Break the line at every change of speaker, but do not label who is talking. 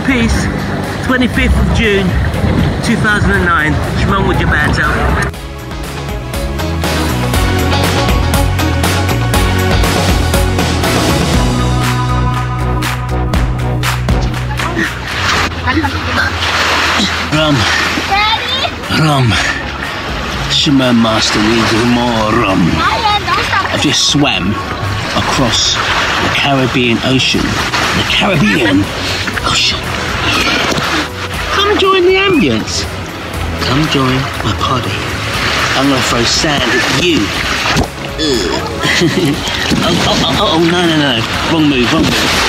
peace. 25th of June 2009. Shimon with Gilberto. Rum. Daddy? Rum. Shimon Master needs more rum. I've just swam across the Caribbean Ocean. The Caribbean Ocean. Come join the ambience. Come join my party. I'm gonna throw sand at you. Oh, no. Wrong move.